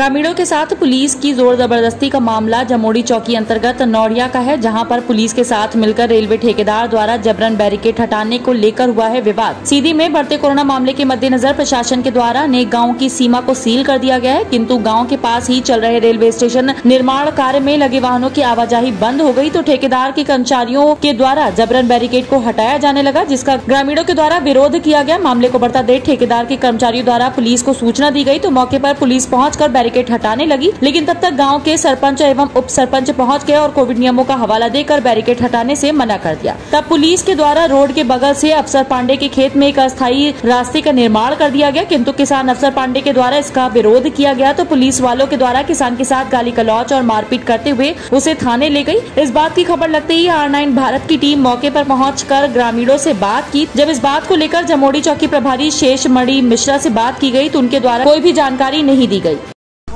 ग्रामीणों के साथ पुलिस की जोर जबरदस्ती का मामला जमोड़ी चौकी अंतर्गत नौड़िया का है, जहां पर पुलिस के साथ मिलकर रेलवे ठेकेदार द्वारा जबरन बैरिकेड हटाने को लेकर हुआ है विवाद। सीधी में बढ़ते कोरोना मामले के मद्देनजर प्रशासन के द्वारा अनेक गाँव की सीमा को सील कर दिया गया है, किंतु गाँव के पास ही चल रहे रेलवे स्टेशन निर्माण कार्य में लगे वाहनों की आवाजाही बंद हो गयी, तो ठेकेदार के कर्मचारियों के द्वारा जबरन बैरिकेड को हटाया जाने लगा, जिसका ग्रामीणों के द्वारा विरोध किया गया। मामले को बढ़ता देख ठेकेदार के कर्मचारियों द्वारा पुलिस को सूचना दी गई, तो मौके पर पुलिस पहुंचकर बैरिकेड हटाने लगी, लेकिन तब तक गांव के सरपंच एवं उप सरपंच पहुंच गए और कोविड नियमों का हवाला देकर बैरिकेड हटाने से मना कर दिया। तब पुलिस के द्वारा रोड के बगल से अफसर पांडे के खेत में एक अस्थायी रास्ते का निर्माण कर दिया गया, किंतु किसान अफसर पांडे के द्वारा इसका विरोध किया गया, तो पुलिस वालों के द्वारा किसान के साथ गाली गलौज और मारपीट करते हुए उसे थाने ले गई। इस बात की खबर लगते ही R9 भारत की टीम मौके पर पहुंचकर ग्रामीणों से बात की। जब इस बात को लेकर जमोड़ी चौकी प्रभारी शेषमणि मिश्रा से बात की गई, तो उनके द्वारा कोई भी जानकारी नहीं दी गई।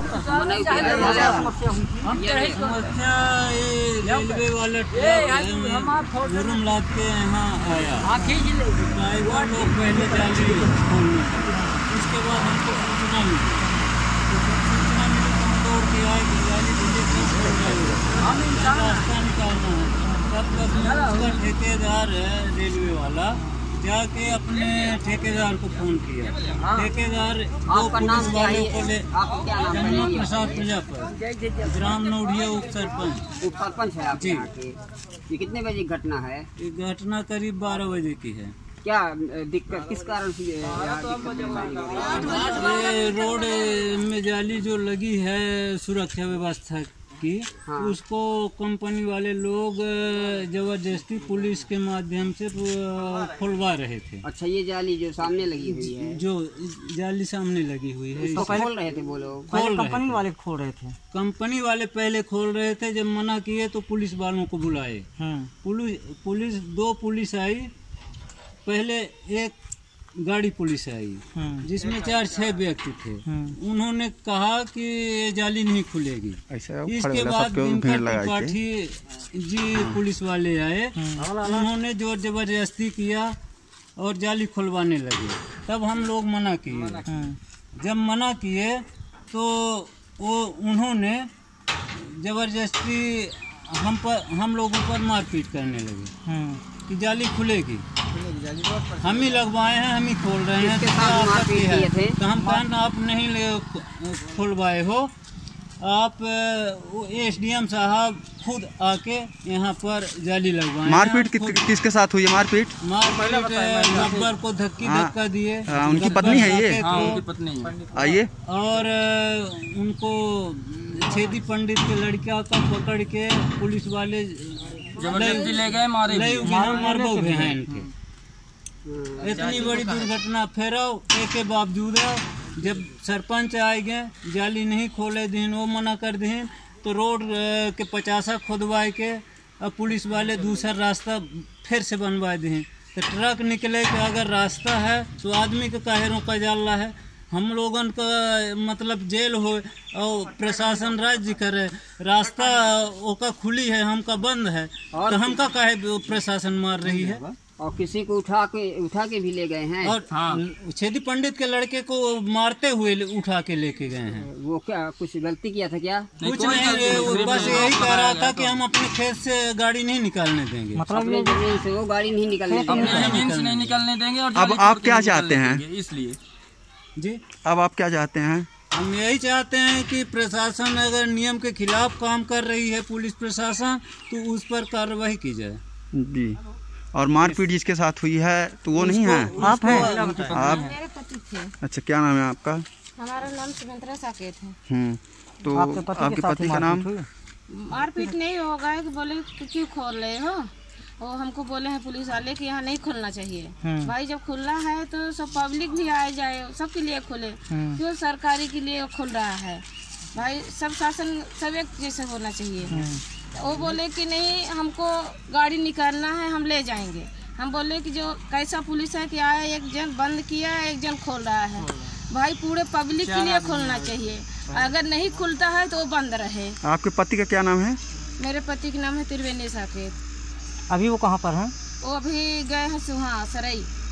रेलवे वाले जुर्म लाद के यहाँ आया, ड्राइवर लोग पहले जाली खोलने, उसके बाद हमको सूचना मिली, तो हम दौड़ के आए कि जाली रास्ता निकालना है। तब तक उसका ठेकेदार है रेलवे वाला जाके अपने ठेकेदार को फोन किया। ठेकेदार दो पुलिस वालों को ले जमुना प्रसाद प्रजापति ग्राम नौड़िया उप सरपंच है आप जी। ये कितने बजे घटना है? ये घटना करीब 12 बजे की है। क्या दिक्कत किस कारण से ये रोड में जाली जो लगी है सुरक्षा व्यवस्था की, उसको कंपनी वाले लोग जबरदस्ती पुलिस के माध्यम से खुलवा रहे थे। अच्छा, ये जाली जो सामने लगी हुई है, जो जाली सामने लगी हुई है, इसको खोल रहे थे वो लोग? कंपनी वाले खोल रहे थे। कंपनी वाले पहले खोल रहे थे, जब मना किए तो पुलिस वालों को बुलाए। पुलिस दो पुलिस आई, पहले एक गाड़ी पुलिस आई जिसमें 4-6 व्यक्ति थे। उन्होंने कहा कि ये जाली नहीं खुलेगी। इसके बाद त्रिपाठी जी पुलिस वाले आए, उन्होंने जोर जबरदस्ती किया और जाली खुलवाने लगे। तब हम लोग मना किए। जब मना किए तो वो उन्होंने जबरदस्ती हम लोगों पर मारपीट करने लगे कि जाली खुलेगी, हम ही लगवाए हैं, हम ही खोल रहे हैं, तो हम कहना आप नहीं खुलवाए हो, आप SDM साहब खुद आके यहाँ पर जाली लगवाए। मारपीट किसके साथ हुई है? मारपीट गब्बर को धक्का दिए। उनकी पत्नी है ये? उनकी पत्नी आइए। और उनको छेदी पंडित के लड़का का पकड़ के पुलिस वाले जबरदस्ती ले गए, मरबो हैं इनके। इतनी बड़ी दुर्घटना फेराओ के बावजूद जब सरपंच आए गए, जाली नहीं खोले दिन, वो मना कर दिन, तो रोड के 50 खुदवाए के अब पुलिस वाले दूसरा रास्ता फिर से बनवा दें। तो ट्रक निकले कि अगर रास्ता है तो आदमी का काहे रोका जाला है। हम लोगन का मतलब जेल हो और प्रशासन राज्य करे, रास्ता ओका खुली है, हमका बंद है, तो हमका काहे प्रशासन मार रही है। और किसी को उठा के भी ले गए हैं। और छेदी पंडित के लड़के को मारते हुए उठा के लेके गए हैं। वो क्या कुछ गलती किया था क्या? कुछ नहीं, बस यही कह रहा था कि हम अपने खेत से गाड़ी नहीं निकालने देंगे, मतलब अपने जमीन से वो गाड़ी नहीं निकालने देंगे। और अब आप क्या चाहते हैं? इसलिए जी, अब आप क्या चाहते हैं? हम यही चाहते हैं कि प्रशासन अगर नियम के खिलाफ काम कर रही है पुलिस प्रशासन, तो उस पर कार्रवाई की जाए जी। और मारपीट जिसके साथ हुई है तो वो नहीं है? आप हैं? आप? मेरे पति थे। अच्छा, क्या नाम है आपका? हमारा नाम सुमित्रा साकेत है। तो आपके पति का नाम? मारपीट नहीं होगा कि बोले क्यों खोल रहे हो, और हमको बोले हैं पुलिस वाले कि यहाँ नहीं खोलना चाहिए। भाई जब खुलना है तो सब पब्लिक भी आए जाए, सबके लिए खोले, क्यों सरकारी के लिए खोल रहा है? भाई सब शासन सब एक जैसे होना चाहिए। वो बोले कि नहीं, हमको गाड़ी निकालना है, हम ले जाएंगे। हम बोले कि जो कैसा पुलिस है कि आया, एक जन बंद किया, एक जन खोल रहा है। भाई पूरे पब्लिक के लिए खोलना चाहिए, अगर नहीं खुलता है तो वो बंद रहे। आपके पति का क्या नाम है? मेरे पति का नाम है त्रिवेणी साकेत। अभी वो कहाँ पर हैं? वो अभी गए हैं सुहा सरई।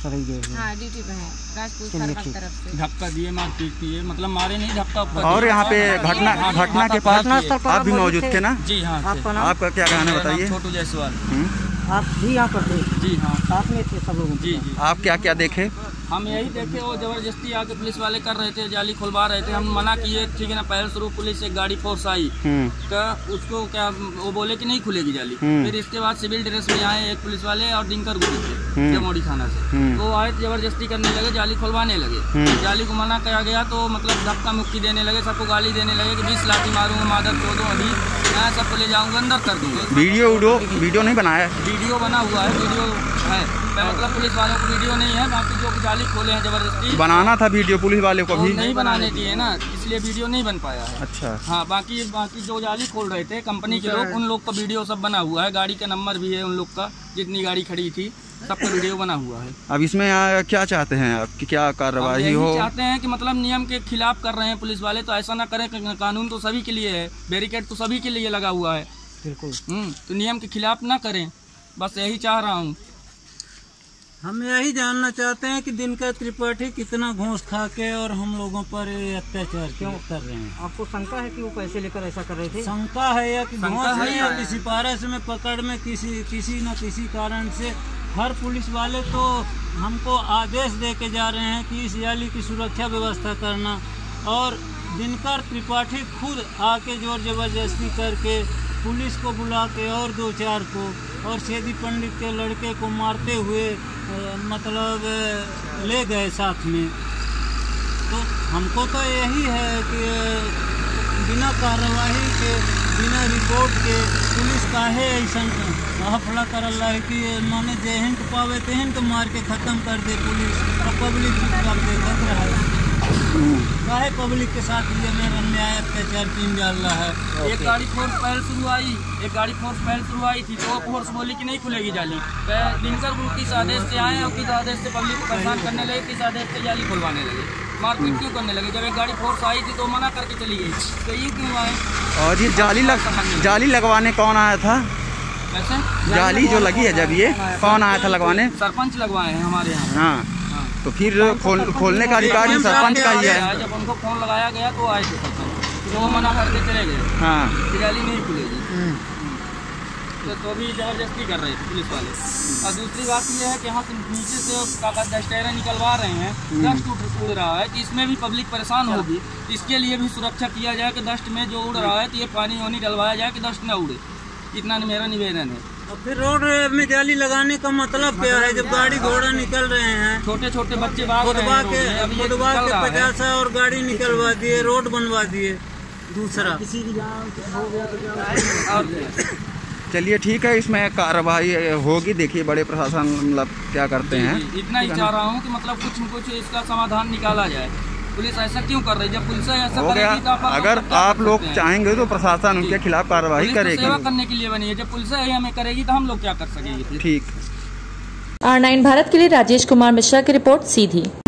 सराई गए। हाँ ड्यूटी पे है, राजपूत थाना की तरफ से। धक्का दिए, मारपीट किए, मतलब मारे नहीं, धक्का। और यहाँ पे घटना के पास आप भी मौजूद थे ना? जी हाँ। आपका क्या कहना है बताइए? छोटू जायसवाल। आप भी यहाँ पर थे? जी हाँ, साथ में थे सब लोग? जी। आप क्या क्या देखे? हम यही देखे, वो जबरदस्ती आके पुलिस वाले कर रहे थे, जाली खुलवा रहे थे। हम मना किए, ठीक है ना। पहले शुरू पुलिस एक गाड़ी फोर्स आई तो उसको क्या वो बोले कि नहीं खुलेगी जाली। फिर इसके बाद सिविल ड्रेस में आए एक पुलिस वाले और दिनकर गुरु थे जमोड़ी थाना से, तो आए जबरदस्ती करने लगे, जाली खुलवाने लगे। जाली को मना किया गया तो मतलब धक्का मुक्की देने लगे, सबको गाली देने लगे कि 20 लाठी मारूंगा, मादर चो दो, अभी मैं सबको ले जाऊंगा, अंदर कर दूंगा। वीडियो नहीं बनाया? वीडियो बना हुआ है, वीडियो है, मतलब पुलिस वालों को वीडियो नहीं है, बाकी जो जाली खोले हैं जबरदस्ती। बनाना था वीडियो पुलिस वाले को भी, नहीं बनाने दिए ना, इसलिए वीडियो नहीं बन पाया है। अच्छा। हाँ, बाकी जो जाली खोल रहे थे कंपनी के लोग, उन लोग का वीडियो सब बना हुआ है, गाड़ी का नंबर भी है उन लोग का, जितनी गाड़ी खड़ी थी सबका वीडियो बना हुआ है। अब इसमें क्या चाहते हैं आप कि क्या कार्रवाई हो? चाहते हैं कि मतलब नियम के खिलाफ कर रहे हैं पुलिस वाले, तो ऐसा ना करें। कानून तो सभी के लिए है, बैरिकेड तो सभी के लिए लगा हुआ है, बिल्कुल। तो नियम के खिलाफ ना करें, बस यही चाह रहा हूँ। हम यही जानना चाहते हैं कि दिनकर त्रिपाठी कितना घूस खा के और हम लोगों पर अत्याचार क्यों कर रहे हैं? आपको शंका है कि वो पैसे लेकर ऐसा कर रहे थे? शंका है या कि घूस है या कि सिफारिश में पकड़ में किसी न किसी कारण से हर पुलिस वाले तो हमको आदेश दे के जा रहे हैं कि इस जाली की सुरक्षा व्यवस्था करना, और दिनकर त्रिपाठी खुद आके जोर जबरदस्ती करके पुलिस को बुला के और 2-4 को और छेदी पंडित के लड़के को मारते हुए मतलब ले गए साथ में। तो हमको तो यही है कि बिना कार्रवाई के, बिना रिपोर्ट के पुलिस काहे ऐसा हफड़ा कर रहा है कि माने जहन को पावे तहन को मार के ख़त्म कर दे पुलिस, और पब्लिक चुपचाप देख रहा है। काहे पब्लिक के साथ ये मेरा अन्याय अत्याचार किन जा रहा है। एक गाड़ी फोर्स पहले शुरू आई थी, तो फोर्स बोली कि नहीं खुलेगी जाली। दिनकर गुरु किस आदेश से आए और किस आदेश से पब्लिक को परेशान करने लगे, किस आदेश से जाली खुलवाने लगे, मारपीट क्यों करने लगे। जब एक गाड़ी फोर्स आई थी तो मना करके चली गई, तो ये क्यों आए? और ये जाली लगवाने कौन आया था? वैसे जाली जो लगी है जब ये कौन आया था लगवाने? सरपंच लगवाए हैं हमारे यहाँ। हाँ, तो फिर खोलने का अधिकार सरपंच का ही है। जब उनको फोन लगाया गया तो आए थे सरपंच, तो वो मना करके चले गए। हाँ, जाली नहीं खुलेगी, तो अभी जबरदस्ती कर रहे थे पुलिस वाले। और दूसरी बात ये है कि यहाँ से नीचे से कागज डस्टेरा निकलवा रहे हैं, डस्ट उड़ रहा है, तो इसमें भी पब्लिक परेशान होगी। इसके लिए भी सुरक्षा किया जाए कि डस्ट में जो उड़ रहा है तो ये पानी वानी डलवाया जाए कि डस्ट न उड़े, इतना मेरा निवेदन है। और फिर रोड में जाली लगाने का मतलब क्या है? जब गाड़ी घोड़ा निकल रहे हैं, छोटे छोटे बच्चे खुदवा के 50 और गाड़ी निकलवा दिए, रोड बनवा दिए दूसरा। चलिए ठीक है, इसमें कार्रवाई होगी, देखिए बड़े प्रशासन मतलब क्या करते हैं। इतना ही चाह रहा हूँ कि मतलब कुछ न कुछ इसका समाधान निकाला जाए। पुलिस ऐसा क्यों कर रही है? जब पुलिस ऐसा करेगी तो अगर आप लोग चाहेंगे तो प्रशासन उनके खिलाफ कार्रवाई करेगी। सेवा करने के लिए बनी है, जब पुलिस हमें करेगी तो हम लोग क्या कर सकेंगे? ठीक। R9 भारत के लिए राजेश कुमार मिश्रा की रिपोर्ट सीधी।